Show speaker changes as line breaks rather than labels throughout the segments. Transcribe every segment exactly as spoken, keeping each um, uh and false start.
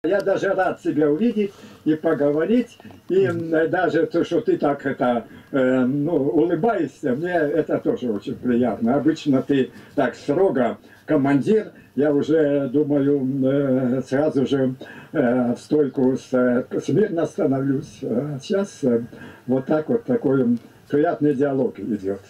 Я даже рад тебя увидеть и поговорить, и даже то, что ты так это, э, ну, улыбаешься, мне это тоже очень приятно. Обычно ты так строго командир, я уже думаю, э, сразу же э, в стойку с, э, смирно становлюсь. А сейчас э, вот так вот такой приятный диалог идет.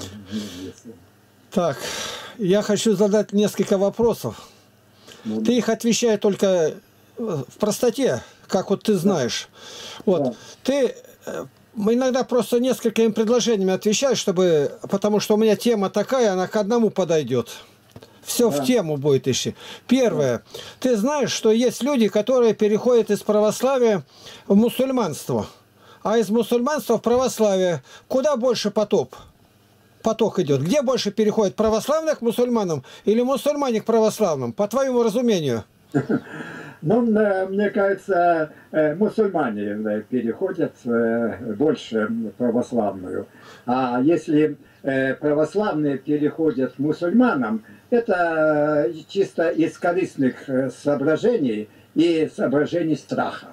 Так, я хочу задать несколько вопросов. Ну, ты их отвечай только в простоте, как вот ты знаешь. Да. Вот. Да. Ты иногда просто несколькими предложениями отвечаешь, чтобы, потому что у меня тема такая, она к одному подойдет. Все да. в тему будет еще. Первое. Да. Ты знаешь, что есть люди, которые переходят из православия в мусульманство. А из мусульманства в православие куда больше потоп? Поток идет. Где больше переходит? Православных к мусульманам или мусульмане к православным? По твоему разумению.
Ну, мне кажется, мусульмане переходят больше в православную. А если православные переходят к мусульманам, это чисто из корыстных соображений и соображений страха.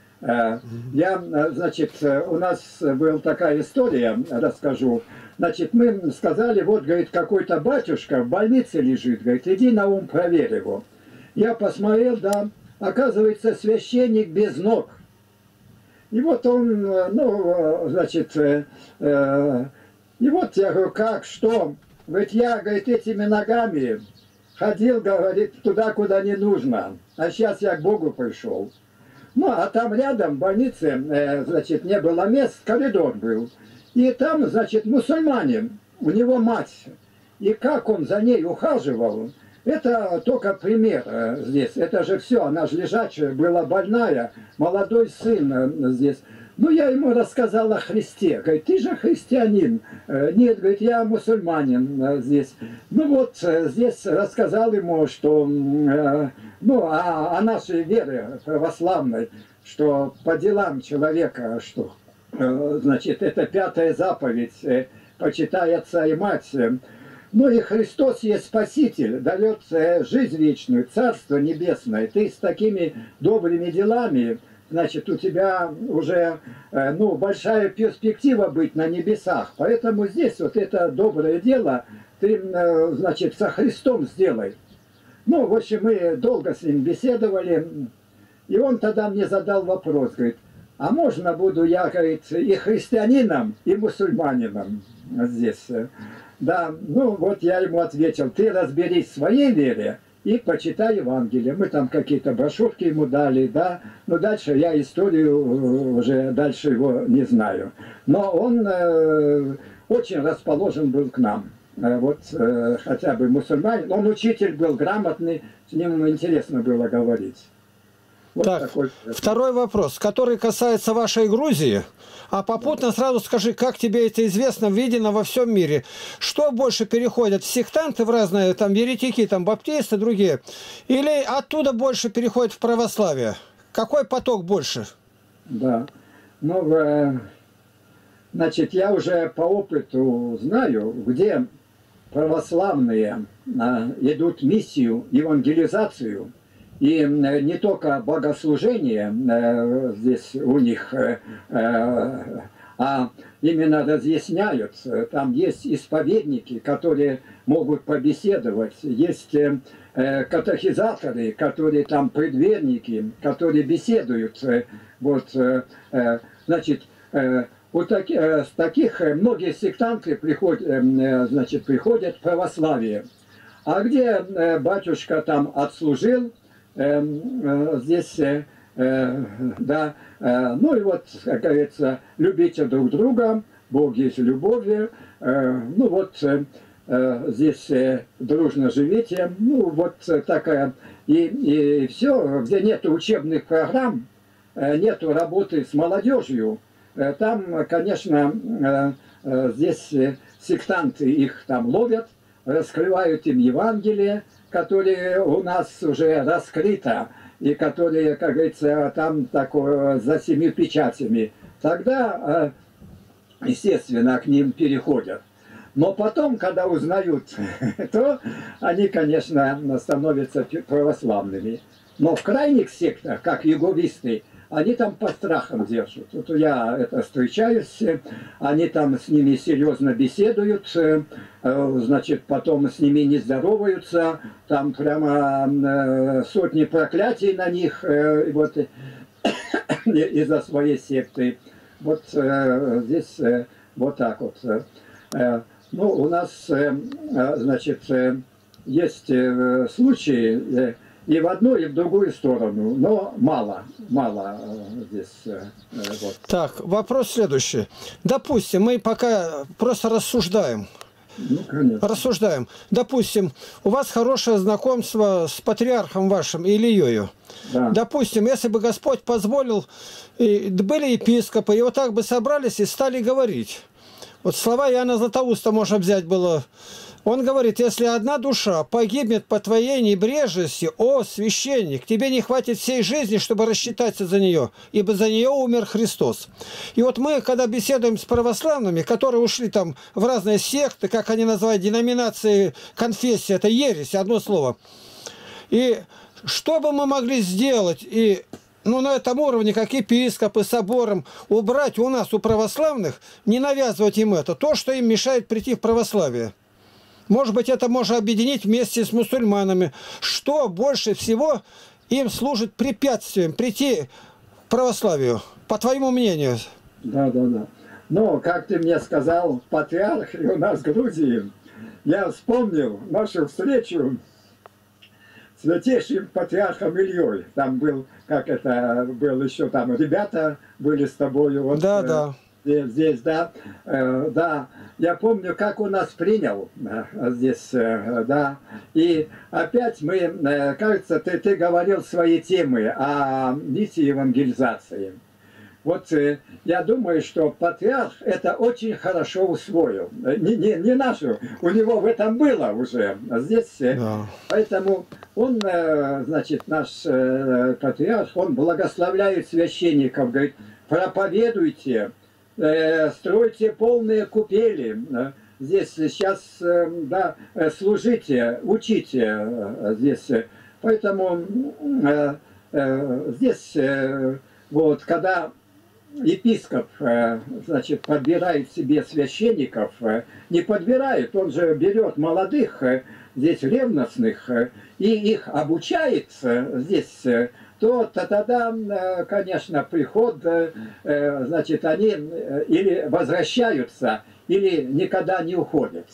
Я, значит, у нас была такая история, расскажу. Значит, мы сказали, вот, говорит, какой-то батюшка в больнице лежит, говорит, иди, Наум, проверь его. Я посмотрел, да, оказывается, священник без ног. И вот он, ну, значит, э, э, и вот я говорю, как, что? Ведь я, говорит, этими ногами ходил, говорит, туда, куда не нужно. А сейчас я к Богу пришел. Ну, а там рядом в больнице, э, значит, не было мест, коридор был. И там, значит, мусульманин, у него мать. И как он за ней ухаживал, это только пример здесь. Это же все, она же лежачая, была больная, молодой сын здесь. Ну, я ему рассказал о Христе. Говорит, ты же христианин. Нет, говорит, я мусульманин здесь. Ну вот, здесь рассказал ему, что, ну, о, о нашей вере православной, что по делам человека, что, значит, это пятая заповедь, почитай отца и мать. Ну и Христос есть Спаситель, дает жизнь вечную, Царство Небесное. Ты с такими добрыми делами, значит, у тебя уже, ну, большая перспектива быть на небесах. Поэтому здесь вот это доброе дело ты, значит, со Христом сделай. Ну, в общем, мы долго с ним беседовали, и он тогда мне задал вопрос, говорит, а можно буду я, говорит, и христианином, и мусульманином здесь? Да, ну вот я ему ответил, ты разберись в своей вере и почитай Евангелие. Мы там какие-то брошюрки ему дали, да, но дальше я историю уже дальше его не знаю. Но он э, очень расположен был к нам. Э, вот э, хотя бы мусульманин, он учитель был грамотный, с ним интересно было говорить.
Вот так, такой... второй вопрос, который касается вашей Грузии, а попутно сразу скажи, как тебе это известно, видено во всем мире. Что больше переходят, сектанты в разные, там, еретики, там, баптисты, другие, или оттуда больше переходят в православие? Какой поток больше?
Да, ну, э, значит, я уже по опыту знаю, где православные э, идут миссию, евангелизацию. И не только богослужение э, здесь у них, э, э, а именно разъясняют. Там есть исповедники, которые могут побеседовать. Есть э, катехизаторы, которые там предверники, которые беседуют. Вот, э, э, значит, э, у таки, э, с таких многие сектанты приходят, э, значит, приходят в православие. А где э, батюшка там отслужил, здесь, да, ну и вот, как говорится, любите друг друга, Бог есть любовь, ну вот, здесь дружно живите, ну вот такая, и, и все, где нет учебных программ, нету работы с молодежью, там, конечно, здесь сектанты их там ловят, раскрывают им Евангелие, которые у нас уже раскрыто, и которые, как говорится, там такое, за семью печатями, тогда, естественно, к ним переходят. Но потом, когда узнают, то они, конечно, становятся православными. Но в крайних сектах, как иеговисты, они там по страхам держат. Вот я это встречаюсь, они там с ними серьезно беседуют, значит, потом с ними не здороваются, там прямо сотни проклятий на них вот, из-за своей секты. Вот здесь вот так вот. Ну, у нас, значит, есть случаи и в одну, и в другую сторону, но мало, мало здесь. Вот.
Так, вопрос следующий. Допустим, мы пока просто рассуждаем.
Ну, конечно.
Рассуждаем. Допустим, у вас хорошее знакомство с патриархом вашим Илиёю.
Да.
Допустим, если бы Господь позволил, и были епископы, и вот так бы собрались и стали говорить. Вот слова Иоанна Златоуста можно взять было. Он говорит, если одна душа погибнет по твоей небрежности, о, священник, тебе не хватит всей жизни, чтобы рассчитаться за нее, ибо за нее умер Христос. И вот мы, когда беседуем с православными, которые ушли там в разные секты, как они называют, деноминации, конфессии, это ересь, одно слово. И что бы мы могли сделать, и ну, на этом уровне, как епископы, собором, убрать у нас, у православных, не навязывать им это, то, что им мешает прийти в православие. Может быть, это можно объединить вместе с мусульманами. Что больше всего им служит препятствием прийти к православию, по твоему мнению?
Да, да, да. Но, как ты мне сказал, патриарх у нас в Грузии, я вспомнил нашу встречу с святейшим патриархом Ильей. Там был, как это, был еще там ребята были с тобой. Вот,
да, э, да.
Здесь, здесь, да. Э, да. Я помню, как он нас принял э, здесь, э, да. И опять мы, э, кажется, ты, ты говорил свои темы о миссии евангелизации. Вот э, я думаю, что патриарх это очень хорошо усвоил. Не, не, не нашу, у него в этом было уже. А здесь, э, да. Поэтому он, э, значит, наш э, патриарх, он благословляет священников, говорит, проповедуйте, э, стройте полные купели. Здесь сейчас, э, да, служите, учите э, здесь. Поэтому э, э, здесь, э, вот, когда епископ, значит, подбирает себе священников, не подбирает, он же берет молодых, здесь ревностных, и их обучает здесь, то тогда, конечно, приход, значит, они или возвращаются, или никогда не уходят.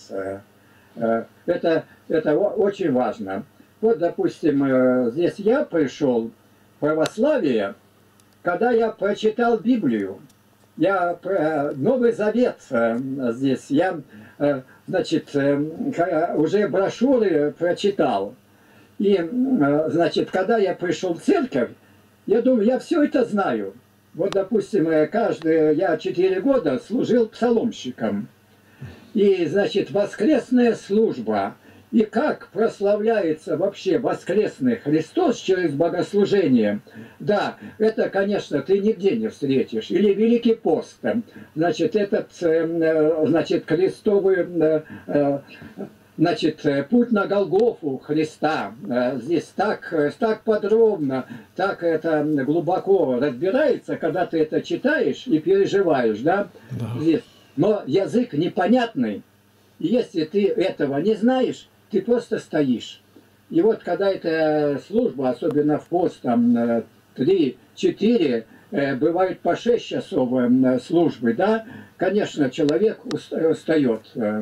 Это, это очень важно. Вот, допустим, здесь я пришел в православие, когда я прочитал Библию, я Новый Завет здесь, я, значит, уже брошюры прочитал. И, значит, когда я пришел в церковь, я думаю, я все это знаю. Вот, допустим, каждый, я четыре года служил псаломщиком. И, значит, воскресная служба. И как прославляется вообще воскресный Христос через богослужение, да, это, конечно, ты нигде не встретишь. Или Великий пост, значит, этот, значит, крестовый, значит, путь на Голгофу Христа. Здесь так, так подробно, так это глубоко разбирается, когда ты это читаешь и переживаешь, да, да. Здесь. Но язык непонятный, и если ты этого не знаешь, ты просто стоишь. И вот когда эта служба, особенно в пост, там, три-четыре, бывает по шесть часов службы, да, конечно, человек устает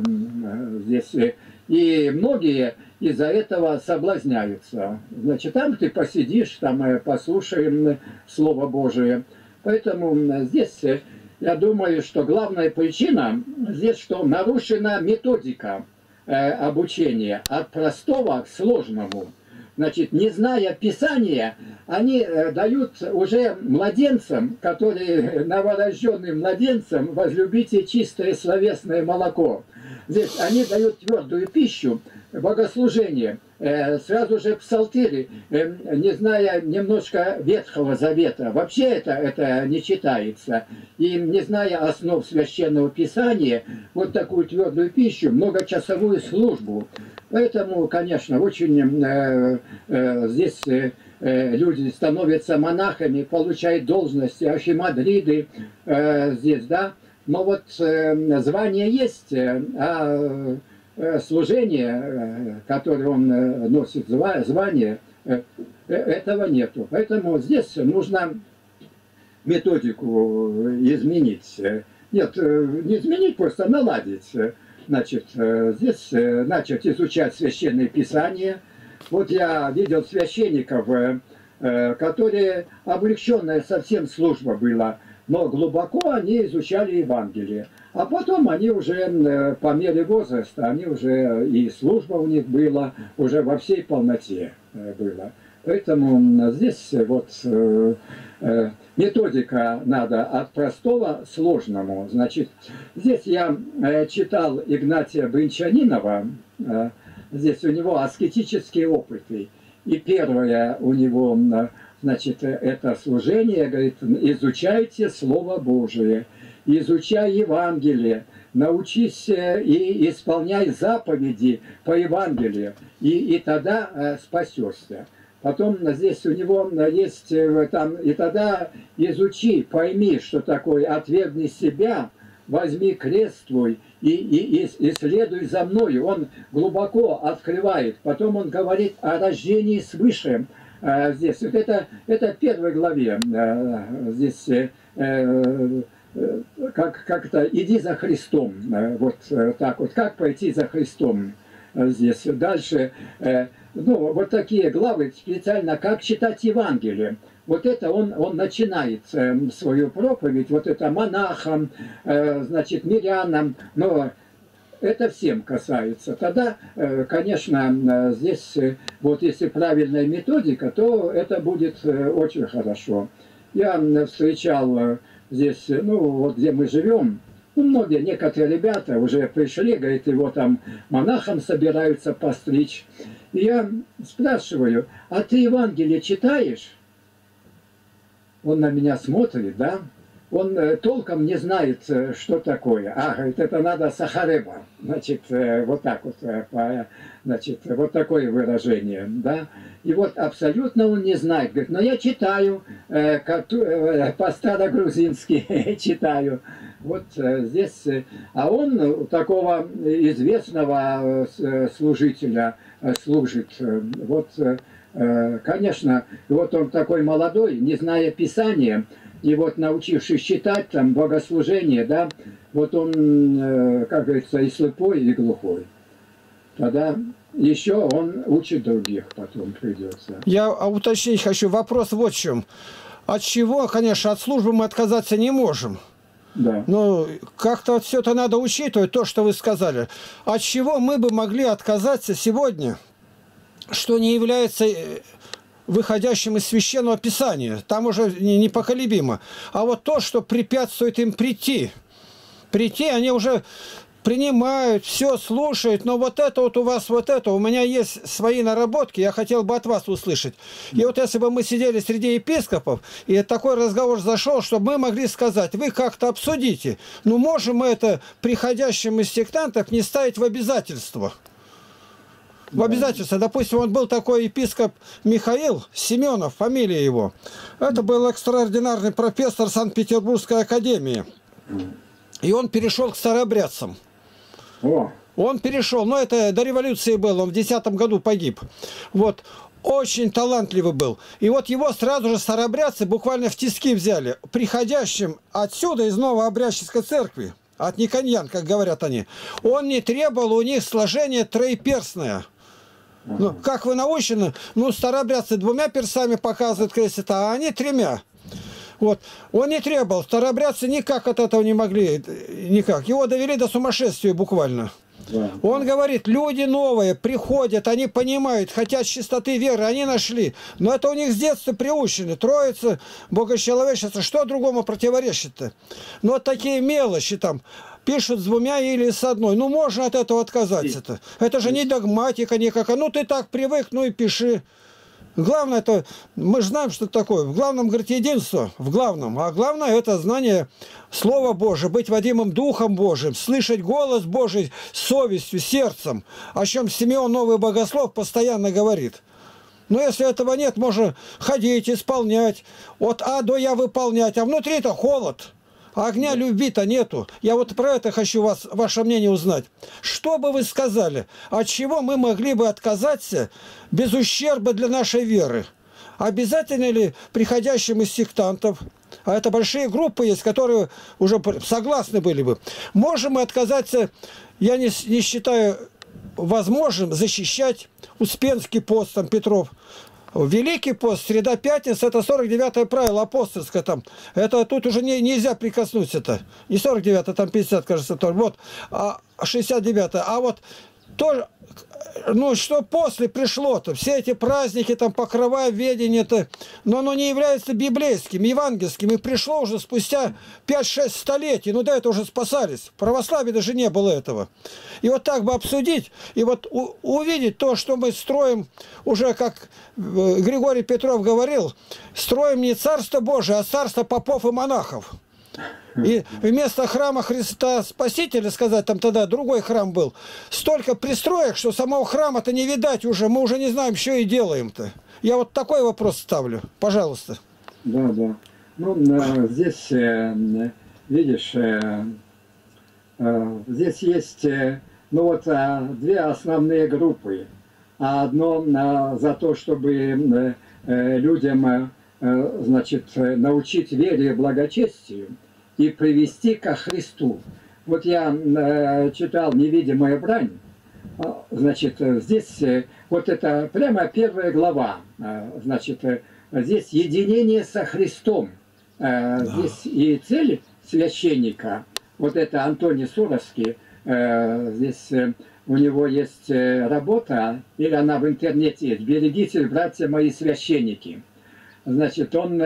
здесь. И многие из-за этого соблазняются. Значит, там ты посидишь, там послушаем Слово Божие. Поэтому здесь, я думаю, что главная причина здесь, что нарушена методика обучения от простого к сложному. Значит, не зная Писания, они дают уже младенцам, которые новорожденным младенцам, возлюбите чистое словесное молоко. Здесь они дают твердую пищу, богослужение, сразу же псалтири, не зная немножко Ветхого Завета. Вообще это, это не читается. И не зная основ Священного Писания, вот такую твердую пищу, многочасовую службу. Поэтому, конечно, очень э, э, здесь э, э, люди становятся монахами, получают должности, архимандриты э, здесь, да. Но вот э, звание есть, а э, служение, э, которое он э, носит, зва, звание, э, этого нету. Поэтому здесь нужно методику изменить. Нет, не изменить, просто наладить. Значит, здесь начать изучать Священное Писание. Вот я видел священников, которые облегченная совсем служба была, но глубоко они изучали Евангелие. А потом они уже, по мере возраста, они уже, и служба у них была, уже во всей полноте была. Поэтому здесь вот методика надо от простого к сложному. Значит, здесь я читал Игнатия Бринчанинова, здесь у него аскетические опыты. И первое у него, значит, это служение, говорит, изучайте Слово Божие, изучай Евангелие, научись и исполняй заповеди по Евангелию, и, и тогда спасешься. Потом здесь у него есть там, и тогда изучи, пойми, что такое, отвергни себя, возьми крест твой и, и, и, и следуй за мною. Он глубоко открывает. Потом он говорит о рождении свыше. А, здесь вот это, это в первой главе. А, здесь а, как, как-то иди за Христом. А, вот так вот. Как пойти за Христом? А, здесь. Дальше. А, ну, вот такие главы специально, как читать Евангелие. Вот это он, он начинает э, свою проповедь, вот это монахам, э, значит, мирянам, но это всем касается. Тогда, э, конечно, здесь, э, вот если правильная методика, то это будет э, очень хорошо. Я встречал э, здесь, ну, вот где мы живем, ну, многие, некоторые ребята уже пришли, говорит, его там монахам собираются постричь. И я спрашиваю, а ты Евангелие читаешь? Он на меня смотрит, да? Он э, толком не знает, э, что такое. А, говорит, это надо сахареба. Значит, э, вот так вот, э, по, значит, вот такое выражение, да? И вот абсолютно он не знает. Говорит, но я читаю, э, как, э, по-старогрузински читаю. Вот э, здесь, э, а он у такого известного э, служителя э, служит. Э, вот, э, конечно, вот он такой молодой, не зная Писания, и вот научившись читать там богослужение, да, вот он, э, как говорится, и слепой, и глухой. Тогда еще он учит других, потом придется.
Я уточнить хочу, вопрос вот в чем. От чего, конечно, от службы мы отказаться не можем.
Да.
Но как-то вот все это надо учитывать, то, что вы сказали. От чего мы бы могли отказаться сегодня, что не является выходящим из Священного Писания? Там уже непоколебимо. А вот то, что препятствует им прийти. Прийти, они уже принимают, все слушают, но вот это вот у вас, вот это, у меня есть свои наработки, я хотел бы от вас услышать. И вот если бы мы сидели среди епископов, и такой разговор зашел, чтобы мы могли сказать, вы как-то обсудите, ну можем мы это приходящим из сектантов не ставить в обязательство. В обязательство. Допустим, он был такой епископ Михаил Семенов, фамилия его. Это был экстраординарный профессор Санкт-Петербургской академии. И он перешел к старообрядцам.
О.
Он перешел, но это до революции было, он в десятом году погиб. Вот, очень талантливый был. И вот его сразу же старообрядцы буквально в тиски взяли. Приходящим отсюда, из Новообрядческой церкви, от Никоньян, как говорят они, он не требовал у них сложения троеперстное. Ну, как вы научены, ну, старообрядцы двумя перстами показывают крестят, а они тремя. Вот. Он не требовал, старообрядцы никак от этого не могли, никак. Его довели до сумасшествия буквально. Да. Он говорит, люди новые приходят, они понимают, хотят чистоты веры, они нашли. Но это у них с детства приучено. Троица, богочеловечество, что другому противоречит-то? Но вот такие мелочи там, пишут с двумя или с одной. Ну, можно от этого отказаться-то. Это же не догматика никакая. Ну, ты так привык, ну и пиши. Главное, это, мы же знаем, что это такое. В главном, говорит, единство, в главном. А главное, это знание Слова Божия, быть водимым Духом Божиим, слышать голос Божий совестью, сердцем, о чем Симеон Новый Богослов постоянно говорит. Но если этого нет, можно ходить, исполнять. От А до Я выполнять. А внутри-то холод. А огня любви-то нету. Я вот про это хочу вас, ваше мнение узнать. Что бы вы сказали? От чего мы могли бы отказаться без ущерба для нашей веры? Обязательно ли приходящим из сектантов, а это большие группы есть, которые уже согласны были бы, можем мы отказаться, я не, не считаю возможным защищать Успенский пост, там, Петров, Великий пост, среда, пятница, это сорок девятое правило апостольское там. Это тут уже не, нельзя прикоснуться это. Не сорок девятое, там пятьдесят, кажется, тоже. Вот, а шестьдесят девятое. А вот то, ну, что после пришло-то, все эти праздники, там, покрова, ведение-то, но оно не является библейским, евангельским, и пришло уже спустя пять-шесть столетий, ну, да, это уже спасались, в православии даже не было этого. И вот так бы обсудить, и вот у, увидеть то, что мы строим, уже, как Григорий Петров говорил, строим не Царство Божие, а Царство попов и монахов. И вместо храма Христа Спасителя, сказать, там тогда другой храм был, столько пристроек, что самого храма-то не видать уже, мы уже не знаем, что и делаем-то. Я вот такой вопрос ставлю. Пожалуйста.
Да, да. Ну, здесь, видишь, здесь есть, ну вот, две основные группы. Одно за то, чтобы людям, значит, научить вере и благочестию и привести ко Христу. Вот я э, читал «Невидимая брань», значит, здесь э, вот это прямо первая глава, э, значит, э, здесь единение со Христом. Э, да. Здесь и цель священника, вот это Антоний Суровский, э, здесь э, у него есть э, работа, или она в интернете есть, «Берегитесь, братья мои священники». Значит, он,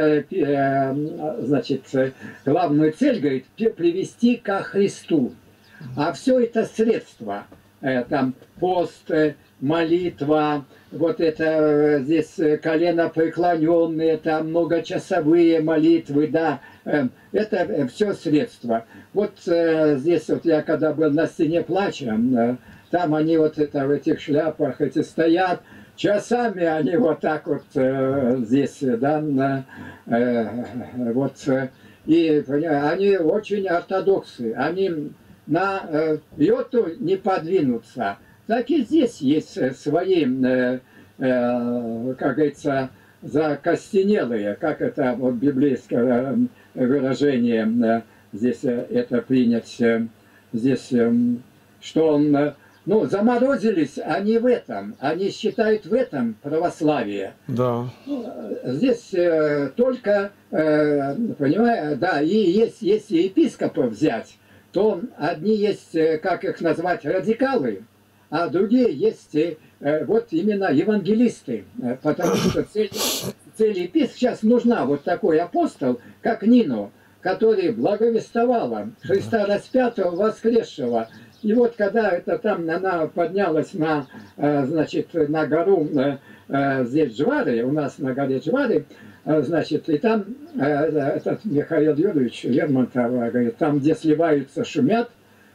значит, главную цель, говорит, привести ко Христу. А все это средства, там, пост, молитва, вот это здесь колено преклоненные, там многочасовые молитвы, да, это все средства. Вот здесь вот я когда был на стене плача, там они вот это в этих шляпах эти стоят, часами они вот так вот э, здесь, да, э, вот, и они очень ортодоксы, они на э, йоту не подвинутся. Так и здесь есть свои, э, э, как говорится, закостенелые, как это вот библейское выражение, э, здесь э, это принять, э, здесь, э, что он... Э, Ну, заморозились они в этом, они считают в этом православие.
Да.
Здесь э, только, э, понимаешь, да, и есть, если епископов взять, то одни есть, как их назвать, радикалы, а другие есть э, вот именно евангелисты, потому что цель, цель епископа сейчас нужна вот такой апостол, как Нино, который благовествовала Христа распятого, воскресшего. И вот когда это там она поднялась на, значит, на гору здесь Джвары, у нас на горе Джвары, значит, и там этот Михаил Юрьевич Лермонтов говорит, там, где сливаются, шумят,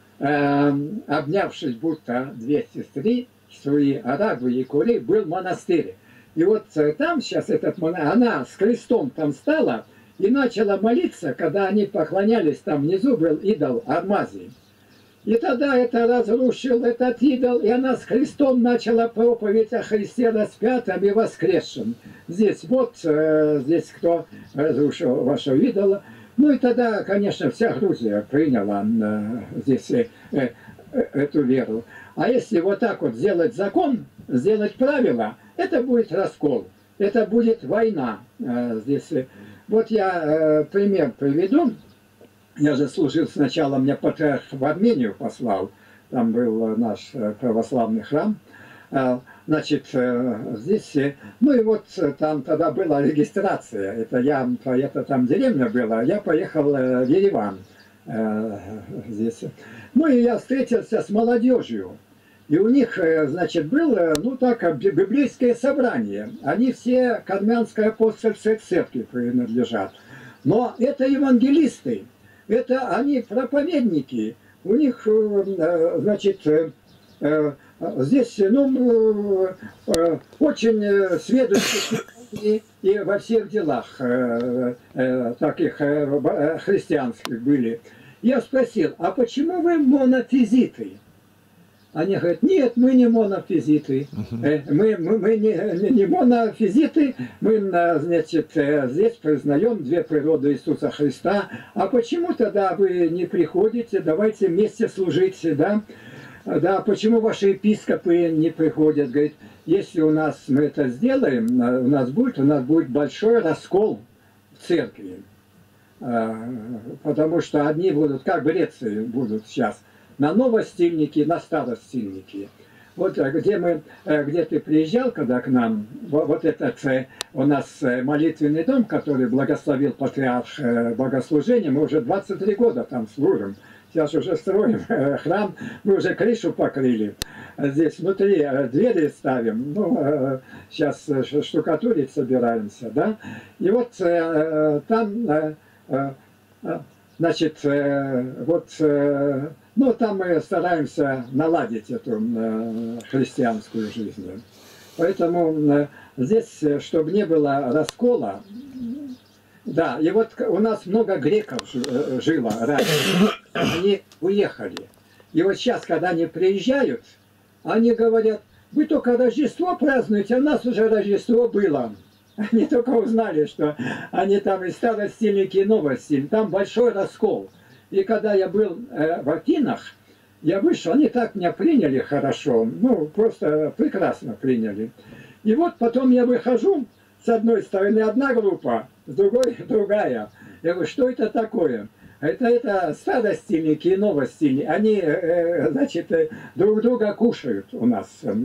обнявшись будто две сестры, Суи, Арагвы и Кури, был монастырь. И вот там сейчас этот монастырь, она с крестом там стала и начала молиться, когда они поклонялись, там внизу был идол Армазий. И тогда это разрушил этот идол, и она с Христом начала проповедь о Христе распятом и воскресшем. Здесь вот, э, здесь кто разрушил вашего идола. Ну и тогда, конечно, вся Грузия приняла э, здесь э, э, эту веру. А если вот так вот сделать закон, сделать правила, это будет раскол, это будет война. Э, здесь. Вот я э, пример приведу. Я же служил сначала, меня патриарх в Армению послал, там был наш православный храм. Значит, здесь, ну и вот там тогда была регистрация, это я, это там деревня была, я поехал в Ереван здесь. Ну и я встретился с молодежью, и у них, значит, было, ну так, библейское собрание, они все к Армянской апостольской церкви принадлежат, но это евангелисты. Это они проповедники, у них, значит, здесь, ну, очень сведущие и, и во всех делах таких христианских были. Я спросил, а почему вы монофизиты? Они говорят, нет, мы не монофизиты. Uh-huh. Мы, мы, мы не, не монофизиты, мы, значит, здесь признаем две природы Иисуса Христа. А почему тогда вы не приходите? Давайте вместе служить, да? Да, почему ваши епископы не приходят? Говорит, если у нас мы это сделаем, у нас будет, у нас будет большой раскол в церкви. Потому что одни будут, как в Греции будут сейчас, на новостильники, на старостильники. Вот где мы, где ты приезжал, когда к нам, вот этот у нас молитвенный дом, который благословил патриарх богослужения, мы уже двадцать три года там служим. Сейчас уже строим храм, мы уже крышу покрыли. Здесь внутри двери ставим, ну, сейчас штукатурить собираемся, да. И вот там, значит, вот, ну, там мы стараемся наладить эту христианскую жизнь. Поэтому здесь, чтобы не было раскола, да, и вот у нас много греков жило раньше, они уехали. И вот сейчас, когда они приезжают, они говорят, вы только Рождество празднуете, а у нас уже Рождество было. Они только узнали, что они там и старостильники, и новостильники, там большой раскол. И когда я был э, в Афинах, я вышел, они так меня приняли хорошо, ну, просто прекрасно приняли. И вот потом я выхожу, с одной стороны одна группа, с другой другая. Я говорю, что это такое? Это, это старостильники и новостильники. Они, э, значит, э, друг друга кушают у нас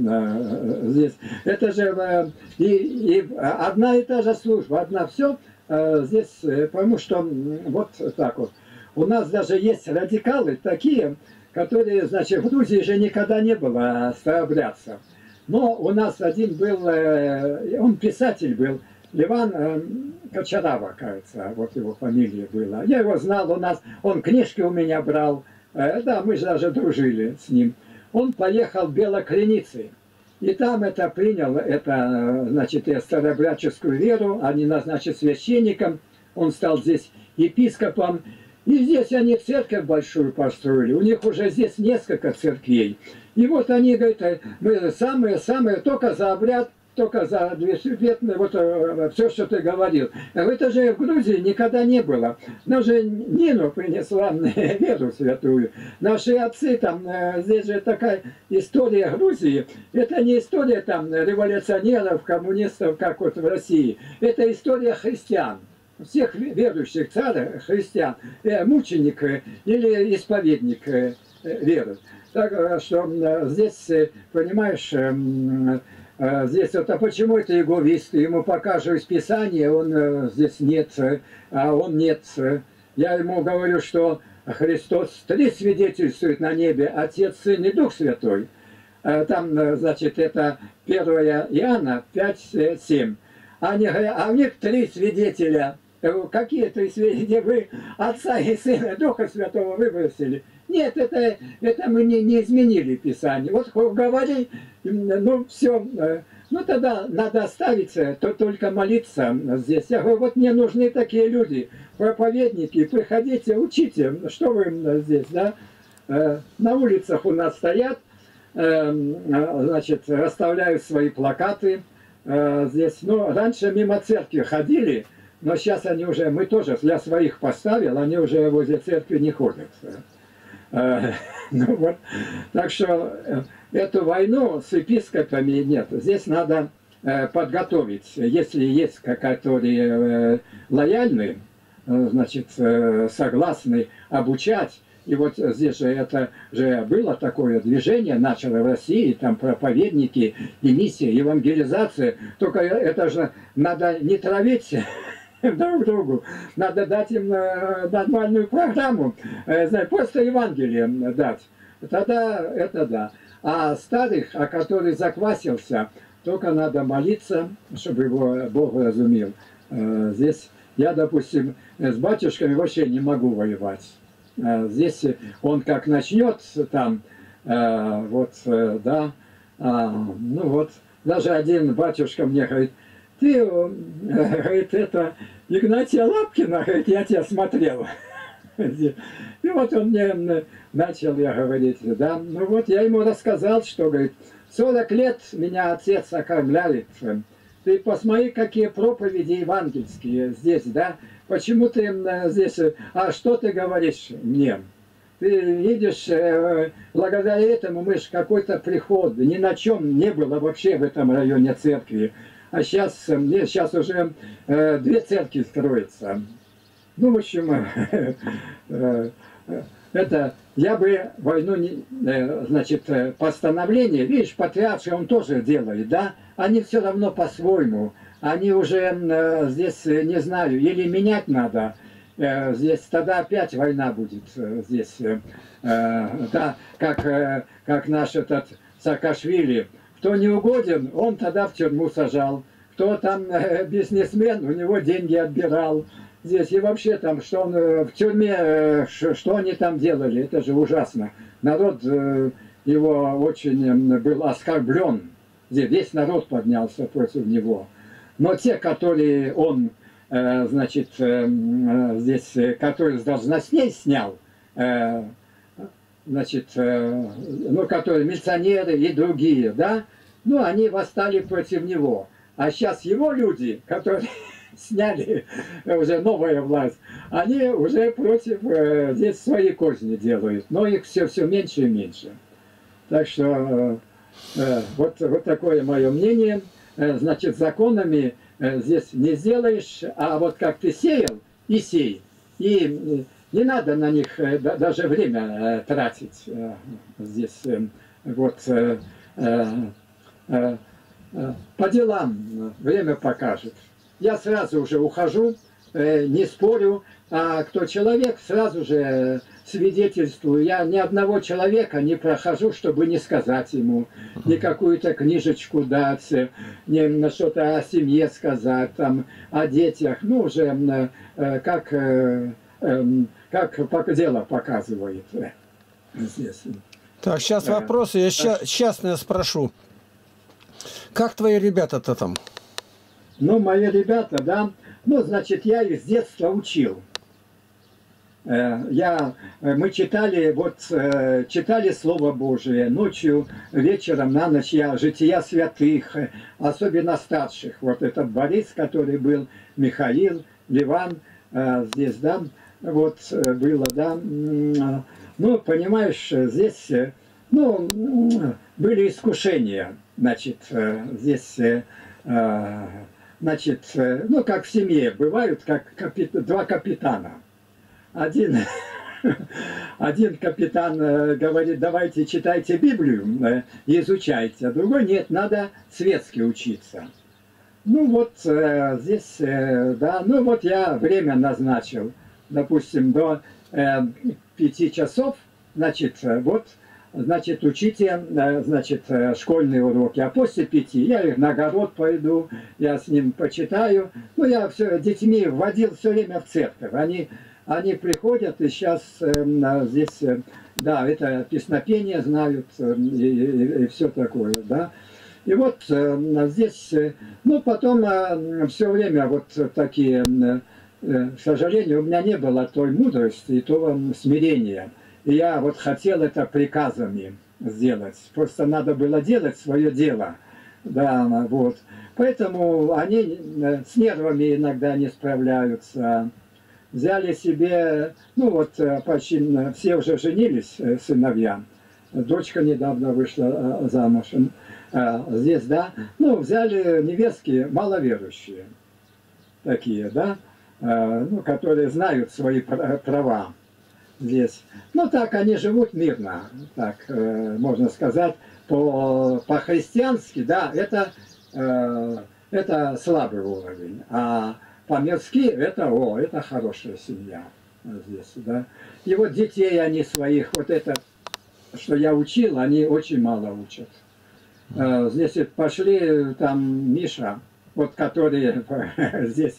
э, здесь. Это же э, и, и одна и та же служба, одна все э, здесь, э, потому что вот так вот. У нас даже есть радикалы такие, которые, значит, в Грузии же никогда не было старообрядцев. Но у нас один был, э, он писатель был, Леван э, Кочарава, кажется, вот его фамилия была. Я его знал, у нас, он книжки у меня брал, э, да, мы же даже дружили с ним. Он поехал в Белокреницы, и там это принял, это, значит, старообрядческую веру, они назначили священником, он стал здесь епископом, и здесь они церковь большую построили, у них уже здесь несколько церквей. И вот они говорят, мы самые-самые, только за обряд, только за двесветное, вот все, что ты говорил. Это же в Грузии никогда не было. Нам же Нину принесла веру святую. Наши отцы там, здесь же такая история Грузии. Это не история там революционеров, коммунистов, как вот в России. Это история христиан. Всех верующих царей, христиан, мученик или исповедник веры. Так что здесь, понимаешь, здесь вот, а почему это эгоист? Ему покажу из Писания, он здесь нет, а он нет. Я ему говорю, что Христос три свидетельствует на небе, Отец, Сын и Дух Святой. Там, значит, это первое Иоанна пять семь. Они говорят, а у них три свидетеля. Какие три свидетеля? Вы Отца и Сына, Духа Святого выбросили. Нет, это, это мы не, не изменили Писание. Вот говори, ну все, ну тогда надо оставить, то только молиться здесь. Я говорю, вот мне нужны такие люди, проповедники, приходите, учите, что вы здесь, да? На улицах у нас стоят, значит, расставляют свои плакаты здесь. Ну, раньше мимо церкви ходили, но сейчас они уже, мы тоже, я своих поставил, они уже возле церкви не ходят. Ну, вот. Так что эту войну с епископами нет. Здесь надо подготовить. Если есть которые лояльные, значит, согласны обучать. И вот здесь же это же было такое движение, начало в России, там проповедники и миссия, евангелизация. Только это же надо не травить друг другу, надо дать им нормальную программу, просто Евангелие дать. Тогда это да. А старых, а который заквасился, только надо молиться, чтобы его Бог разумел. Здесь я, допустим, с батюшками вообще не могу воевать. Здесь он как начнет там, вот, да, А, ну вот, даже один батюшка мне говорит, ты, э, говорит, это Игнатия Лапкина, говорит, я тебя смотрел. И вот он мне начал, я говорить, да, ну вот я ему рассказал, что, говорит, сорок лет меня отец окормляет. Ты посмотри, какие проповеди евангельские здесь, да, почему ты здесь, а что ты говоришь мне? Ты видишь, благодаря этому мы же какой-то приход, ни на чем не было вообще в этом районе церкви. А сейчас, сейчас уже э, две церкви строятся. Ну, в общем, э, это, я бы войну, не, э, значит, постановление, видишь, патриарши он тоже делает, да? Они все равно по-своему. Они уже э, здесь, не знаю, или менять надо, э, здесь тогда опять война будет э, здесь. Э, да, как, э, как наш этот Саакашвили. Кто не угоден, он тогда в тюрьму сажал. Кто там э, бизнесмен, у него деньги отбирал. Здесь и вообще там, что он э, в тюрьме, э, что они там делали, это же ужасно. Народ э, его очень э, был оскорблен. Здесь весь народ поднялся против него. Но те, которые он, э, значит, э, э, здесь, э, которые с должностей снял, э, значит, э, ну, которые милиционеры и другие, да, ну, они восстали против него. А сейчас его люди, которые сняли уже новая власть, они уже против, э, здесь свои козни делают, но их все, все меньше и меньше. Так что э, вот, вот такое мое мнение. Э, значит, законами э, здесь не сделаешь, а вот как ты сеял, и сей. И не надо на них э, даже время э, тратить. Э, здесь э, вот э, э, э, по делам время покажет. Я сразу уже ухожу, э, не спорю, а кто человек, сразу же свидетельствую. Я ни одного человека не прохожу, чтобы не сказать ему, ни какую-то книжечку дать, ни что-то о семье сказать, там, о детях. Ну, уже э, как, э, э, как дело показывает здесь.
Так, сейчас вопросы. Я ща, частно спрошу. Как твои ребята-то там?
Ну, мои ребята, да, ну, значит, я их с детства учил. Я, мы читали, вот, читали Слово Божие ночью, вечером, на ночь, я жития святых, особенно старших. Вот этот Борис, который был, Михаил, Ливан, здесь, да, вот, было, да. Ну, понимаешь, здесь, ну, были искушения, значит, здесь... Значит, ну, как в семье бывают, как капит... два капитана. Один, один капитан говорит, давайте читайте Библию и изучайте, а другой нет, надо светски учиться. Ну, вот здесь, да, ну, вот я время назначил, допустим, до пяти часов, значит, вот, значит, учите, значит, школьные уроки. А после пяти я их на огород пойду, я с ним почитаю. Ну, я все детьми вводил все время в церковь. Они, они приходят и сейчас э, здесь, э, да, это песнопение знают э, и, и, и все такое, да. И вот э, здесь, э, ну, потом э, все время вот такие, э, э, к сожалению, у меня не было той мудрости и того смирения. И я вот хотел это приказами сделать. Просто надо было делать свое дело. Да, вот. Поэтому они с нервами иногда не справляются. Взяли себе, ну вот почти все уже женились, сыновья. Дочка недавно вышла замуж. Здесь, да. Ну, взяли невестки маловерующие. Такие, да. Ну, которые знают свои права. Здесь. Ну так, они живут мирно, так э, можно сказать, по, по-христиански, да, это, э, это слабый уровень, а по-мирски это, о, это хорошая семья здесь, да. И вот детей они своих, вот это, что я учил, они очень мало учат. Э, здесь пошли, там, Миша, вот который здесь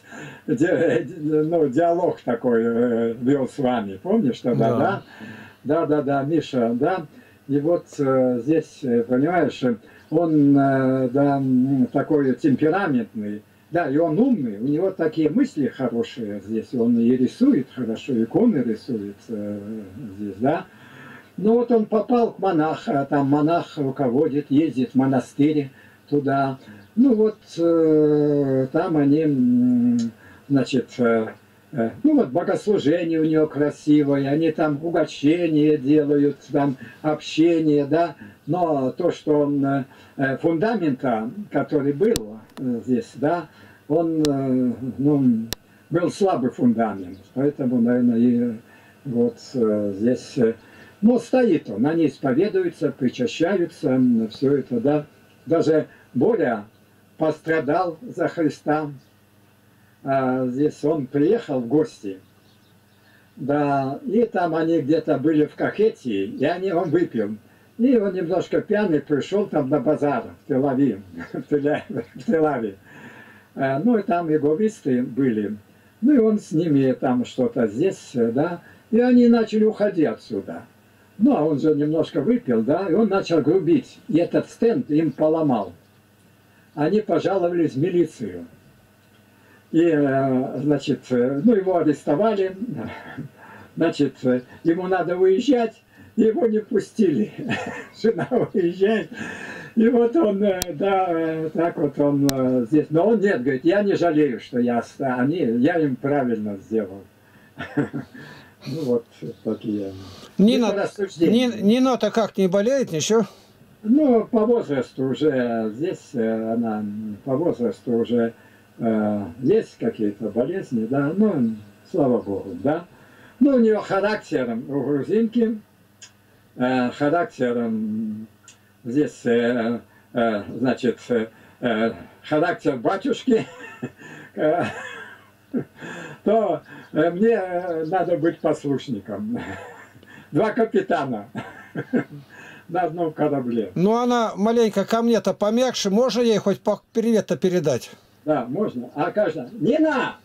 ну, диалог такой вел с вами, помнишь тогда, да? Да, да, да, Миша, да. И вот здесь, понимаешь, он, э, да, такой темпераментный, да, и он умный, у него такие мысли хорошие здесь, он и рисует хорошо, иконы рисует э, здесь, да. Ну вот он попал к монаху, там монах руководит, ездит в монастырь туда. Ну вот э, там они, значит, э, э, ну вот богослужение у него красивое, они там угощения делают, там общение, да. Но то, что он, э, фундамента, который был э, здесь, да, он, э, ну, был слабый фундамент, поэтому, наверное, и вот э, здесь... Э, но стоит он, они исповедуются, причащаются, все это, да. Даже Боря пострадал за Христа. А здесь он приехал в гости. Да, и там они где-то были в Кахетии, и они, он выпил. И он немножко пьяный пришел там на базар в Тель-Авив. В Тель-Авив. Ну и там эговисты были. Ну и он с ними там что-то здесь, да. И они начали уходить отсюда. Ну, а он же немножко выпил, да, и он начал грубить. И этот стенд им поломал. Они пожаловались в милицию. И, значит, ну, его арестовали. Значит, ему надо уезжать, его не пустили. Жена уезжает. И вот он, да, так вот он здесь. Но он нет, говорит, я не жалею, что я, они, я им правильно сделал. Ну вот такие.
Нина, Нина, Нина-то как, не болеет ничего?
Ну, по возрасту уже, здесь она, по возрасту уже э, есть какие-то болезни, да, ну, слава богу, да. Ну, у нее характер у грузинки, э, характер здесь, э, э, значит, э, характер батюшки, то мне надо быть послушником. Два капитана на одном корабле.
Ну, она маленько ко мне-то помягче. Можно ей хоть привет-то передать?
Да, можно. А каждая... Нина!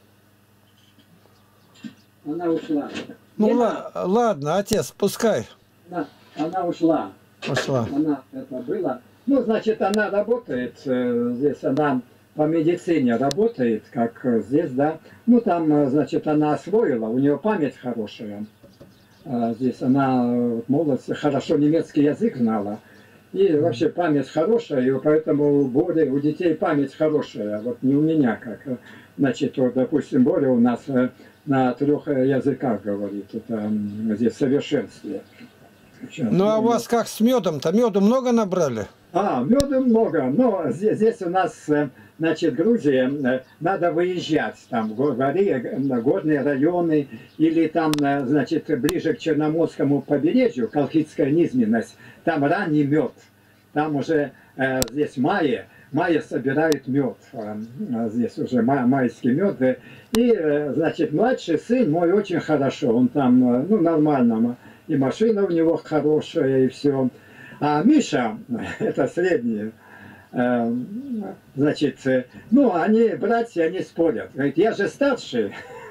Она ушла.
Ну,
Нина!
Ладно, отец, пускай.
Она, она ушла.
Ушла.
Она это была. Ну, значит, она работает здесь, она по медицине работает, как здесь, да. Ну, там, значит, она освоила, у нее память хорошая. Здесь она в молодости хорошо немецкий язык знала. И вообще память хорошая, и поэтому у Бори, у детей память хорошая. Вот не у меня как. Значит, вот, допустим, Боря у нас на трех языках говорит. Это здесь в совершенстве. Сейчас,
ну, а у вас как с медом-то? Меду много набрали?
А, меда много. Но здесь, здесь у нас, значит, Грузия, надо выезжать там в горные районы или там, значит, ближе к Черноморскому побережью, Колхидская низменность, там ранний мед. Там уже здесь мае, мае собирают мед. Здесь уже майский мед. И, значит, младший сын мой очень хорошо, он там, ну, нормально, и машина у него хорошая, и все. А Миша, это средний, э, значит, ну, они, братья, они спорят. Говорит, я же старший.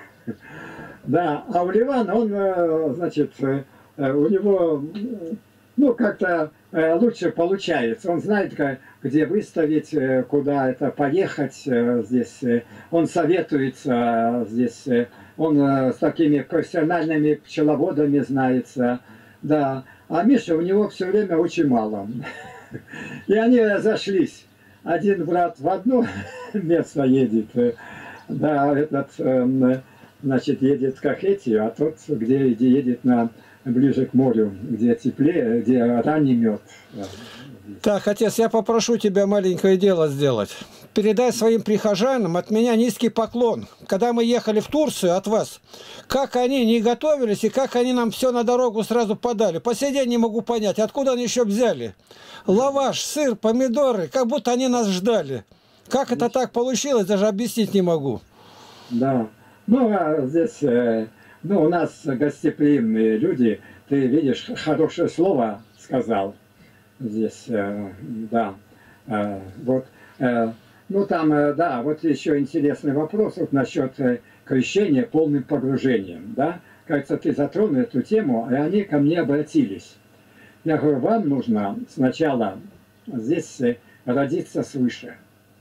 Да, а у Ливана, он, значит, у него, ну, как-то лучше получается. Он знает, где выставить, куда это поехать здесь. Он советуется здесь. Он с такими профессиональными пчеловодами знается. Да. А Миша, у него все время очень мало. И они разошлись. Один брат в одно место едет, да, этот, значит, едет в Кахетию, а тот, где едет на, ближе к морю, где теплее, где ранний мед.
Так, отец, я попрошу тебя маленькое дело сделать. Передай своим прихожанам от меня низкий поклон. Когда мы ехали в Турцию от вас, как они не готовились и как они нам все на дорогу сразу подали. По сей день не могу понять, откуда они еще взяли. Лаваш, сыр, помидоры, как будто они нас ждали. Как это так получилось, даже объяснить не могу.
Да, ну а здесь, ну у нас гостеприимные люди, ты видишь, хорошее слово сказал здесь, да, вот. Ну, там, да, вот еще интересный вопрос вот насчет крещения полным погружением, да. Кажется, ты затронул эту тему, и они ко мне обратились. Я говорю, вам нужно сначала здесь родиться свыше,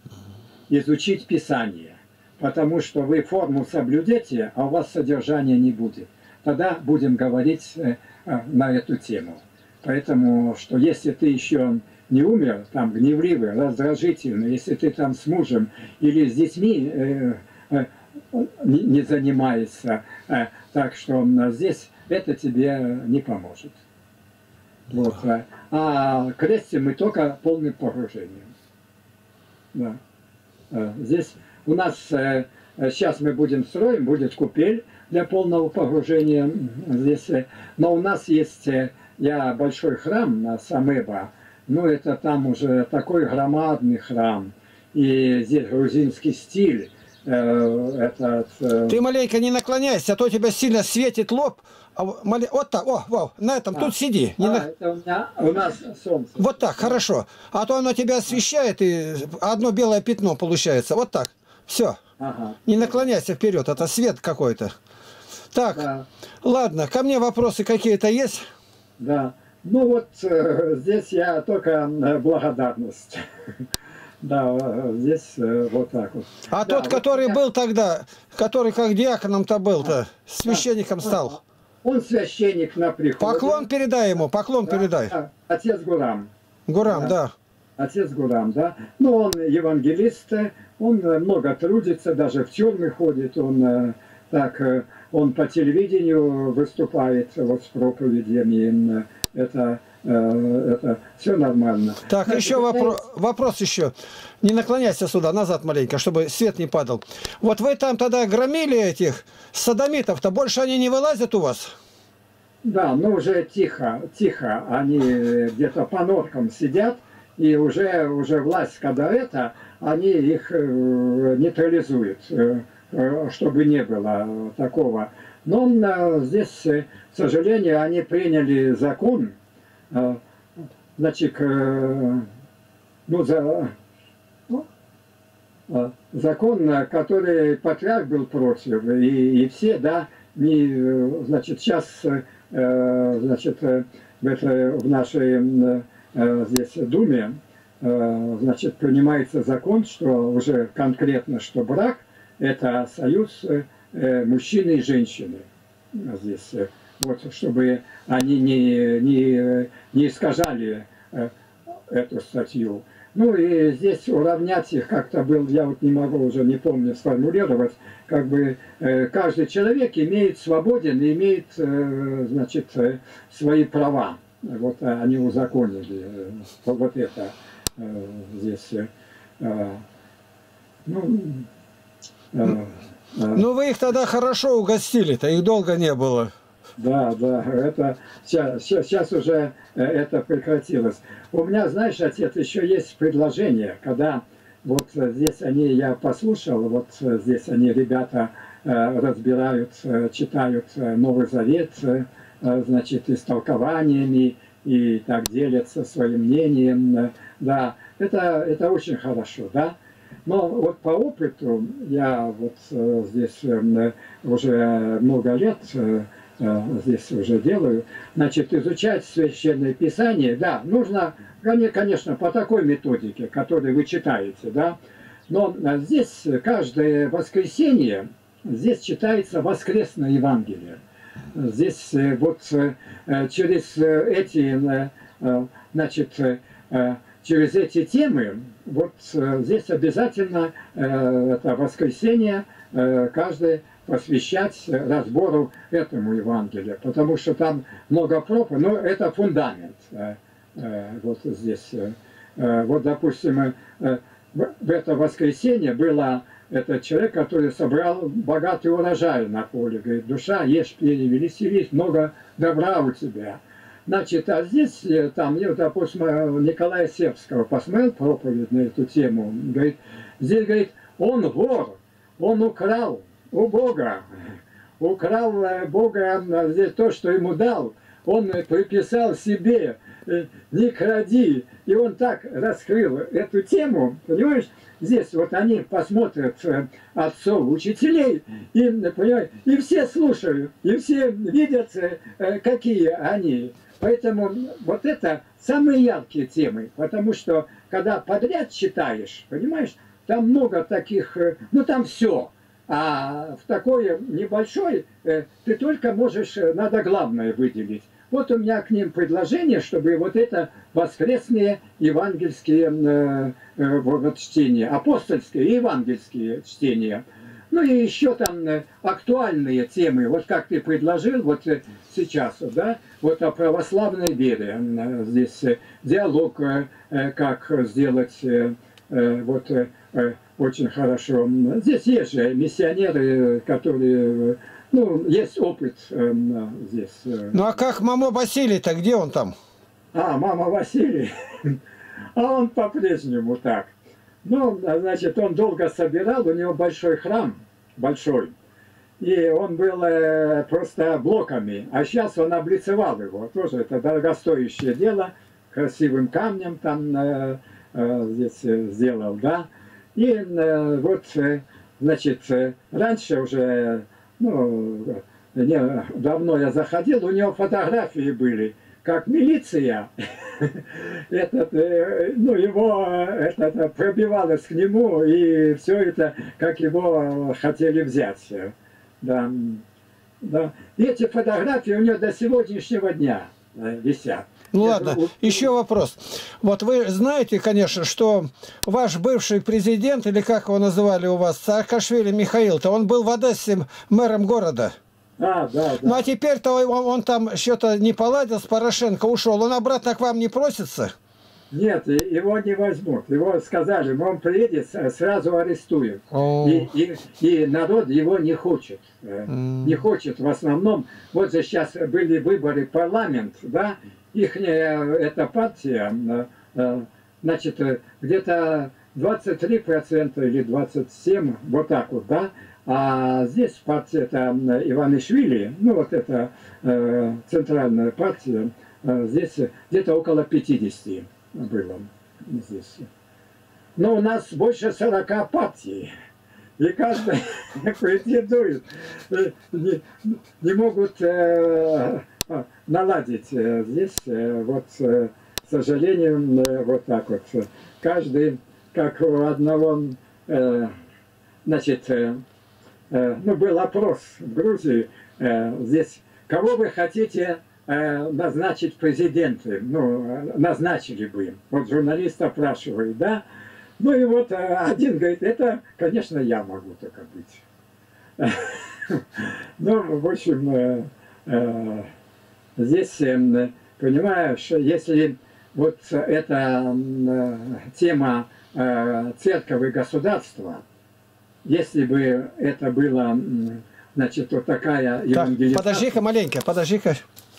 изучить Писание, потому что вы форму соблюдете, а у вас содержания не будет. Тогда будем говорить на эту тему. Поэтому, что если ты еще не умер, там, гневливый, раздражительный, если ты там с мужем или с детьми э, э, не, не занимаешься, э, так что здесь это тебе не поможет. Вот. А крестим мы только полным погружением. Да. Здесь у нас э, сейчас мы будем строим, будет купель для полного погружения. Здесь, но у нас есть, я большой храм Самеба, ну это там уже такой громадный храм, и здесь грузинский стиль. Э, этот, э...
Ты маленько не наклоняйся, а то тебя сильно светит лоб. А вот так, о, о, на этом, а, тут сиди. Не
а,
на...
это у, меня, у нас солнце.
Вот так, хорошо. А то оно тебя освещает, и одно белое пятно получается. Вот так. Все.
Ага.
Не наклоняйся вперед, это свет какой-то. Так, да. Ладно, ко мне вопросы какие-то есть?
Да. Ну вот э, здесь я только благодарность. Да, здесь э, вот так вот.
А
да,
тот,
вот
который
я...
был тогда, который как диаконом-то был-то, священником стал?
Он священник на приходе.
Поклон передай ему, поклон
да,
передай.
Да. Отец Гурам.
Гурам, да.
да. Отец Гурам, да. Ну, он евангелист, он много трудится, даже в тюрьмы ходит, он так, он по телевидению выступает вот с проповедями. Это, это все нормально.
Так,
Значит,
еще вопро вопрос еще. Не наклоняйся сюда, назад маленько, чтобы свет не падал. Вот вы там тогда громили этих содомитов-то, больше они не вылазят у вас?
Да, но уже тихо, тихо. Они где-то по норкам сидят, и уже, уже власть, когда это, они их нейтрализуют, чтобы не было такого. Но здесь, к сожалению, они приняли закон, значит, ну, за, закон, который патриарх был против, и, и все, да, не, значит, сейчас, значит, в, это, в нашей здесь Думе, значит, принимается закон, что уже конкретно, что брак – это союз мужчины и женщины. Здесь, вот, чтобы они не, не, не искажали эту статью. Ну и здесь уравнять их как-то был, я вот не могу уже, не помню, сформулировать, как бы каждый человек имеет свободен, имеет, значит, свои права. Вот они узаконили вот это здесь. Ну,
ну вы их тогда хорошо угостили-то, их долго не было.
Да, да, это сейчас, сейчас уже это прекратилось. У меня, знаешь, отец, еще есть предложение, когда вот здесь они, я послушал, вот здесь они, ребята, разбирают, читают Новый Завет, значит, истолкованиями, и так делятся своим мнением, да, это, это очень хорошо, да. Но вот по опыту, я вот здесь уже много лет здесь уже делаю, значит, изучать Священное Писание, да, нужно, конечно, по такой методике, которую вы читаете, да, но здесь каждое воскресенье, здесь читается воскресное Евангелие. Здесь вот через эти, значит, через эти темы, вот здесь обязательно это воскресенье каждый посвящать разбору этому Евангелию, потому что там много проповедей, но это фундамент. Вот здесь, вот, допустим, в это воскресенье было этот человек, который собрал богатый урожай на поле, говорит, душа, ешь, пей, веселись, много добра у тебя. Значит, а здесь, там, я, допустим, Николая Сербского посмотрел проповедь на эту тему, говорит, здесь, говорит, он вор, он украл у Бога, украл Бога здесь то, что ему дал, он приписал себе «не кради». И он так раскрыл эту тему, понимаешь? Здесь вот они посмотрят отцов, учителей, и, понимаешь, и все слушают, и все видят, какие они. Поэтому вот это самые яркие темы, потому что когда подряд читаешь, понимаешь, там много таких, ну там все. А в такой небольшой ты только можешь, надо главное выделить. Вот у меня к ним предложение, чтобы вот это воскресные евангельские э, э, вот, чтения, апостольские и евангельские чтения. Ну и еще там э, актуальные темы, вот как ты предложил вот э, сейчас, да, вот о православной вере. Э, здесь э, диалог, э, как сделать, э, э, вот э, очень хорошо. Здесь есть же миссионеры, которые... Ну, есть опыт э, здесь. Э.
Ну, а как мама Василий-то, где он там?
А, мама Василий. А он по-прежнему так. Ну, значит, он долго собирал, у него большой храм, большой. И он был э, просто блоками. А сейчас он облицевал его. Тоже это дорогостоящее дело. Красивым камнем там э, э, здесь сделал, да. И э, вот, э, значит, э, раньше уже... Ну, не, давно я заходил, у него фотографии были, как милиция, этот, ну, его это, пробивалось к нему, и все это, как его хотели взять. Да, да. И эти фотографии у него до сегодняшнего дня висят.
Ну ладно, еще вопрос. Вот вы знаете, конечно, что ваш бывший президент, или как его называли у вас, Саакашвили Михаил-то, он был в Одессе мэром города.
А, да, да.
Ну а теперь-то он, он там что-то не поладил с Порошенко, ушел. Он обратно к вам не просится?
Нет, его не возьмут. Его сказали, он приедет, сразу арестуют. И, и, и народ его не хочет. Mm. Не хочет в основном. Вот же сейчас были выборы в парламент, да, их эта партия, значит, где-то двадцать три процента или двадцать семь процентов, вот так вот, да. А здесь партия это Иванишвили, ну вот это э, центральная партия, э, здесь где-то около пятидесяти было здесь. Но у нас больше сорока партий, и каждый претендует, не, не могут э, наладить здесь, э, вот, э, к сожалению, э, вот так вот. Каждый, как у одного, э, значит, э, ну, был опрос в Грузии, э, здесь, кого вы хотите э, назначить президентом, ну, назначили бы, вот журналист опрашивает, да, ну и вот э, один говорит, это, конечно, я могу только быть. Ну, в общем, э, э, здесь, э, понимаешь, если вот эта э, тема э, церковь и государства, если бы это было, значит, вот такая евангелизация...
Подожди-ка маленько, подожди-ка.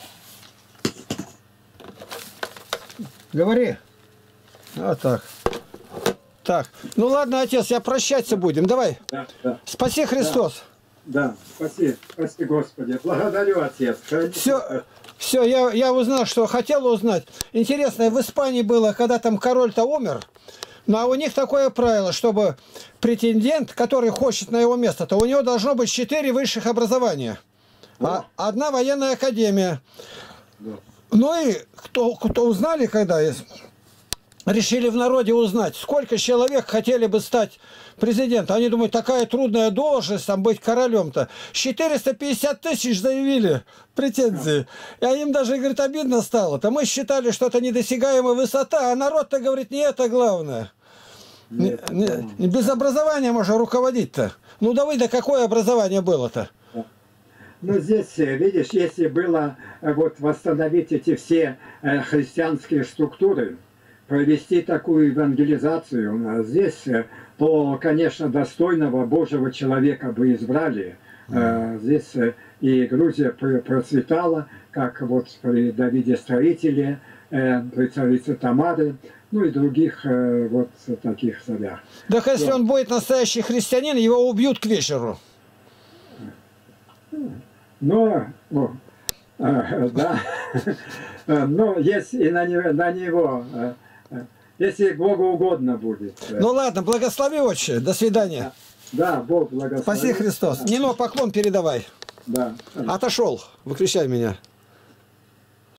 Говори. Вот так. Так. Ну ладно, отец, я прощаться будем. Давай.
Да, да.
Спаси Христос.
Да, да. Спаси, спаси Господи. Благодарю, отец.
Все, все, я, я узнал, что хотел узнать. Интересно, в Испании было, когда там король-то умер, но у них такое правило, чтобы претендент, который хочет на его место, то у него должно быть четыре высших образования. А одна военная академия. Да. Ну и кто, кто узнали, когда решили в народе узнать, сколько человек хотели бы стать президентом. Они думают, такая трудная должность, там быть королем-то. четыреста пятьдесят тысяч заявили претензии. И им даже, говорит, обидно стало. То мы считали, что это недосягаемая высота, а народ-то говорит, не это главное. Нет, не, не, без образования можно руководить-то. Ну да вы, да какое образование было-то?
Ну здесь, видишь, если было вот восстановить эти все христианские структуры, провести такую евангелизацию здесь, то, конечно, достойного Божьего человека бы избрали. Mm. Здесь и Грузия процветала, как вот при Давиде Строителе, при царице Тамаре, ну и других вот таких царях.
Да если он будет настоящий христианин, его убьют к вечеру.
Но, о, Да. Ну, если и на него, на него, если Богу угодно будет.
Ну ладно, благослови, отче. До свидания.
Да, Бог благословит.
Спаси Христос. Нино, поклон передавай.
Да.
Отошел. Выключай меня.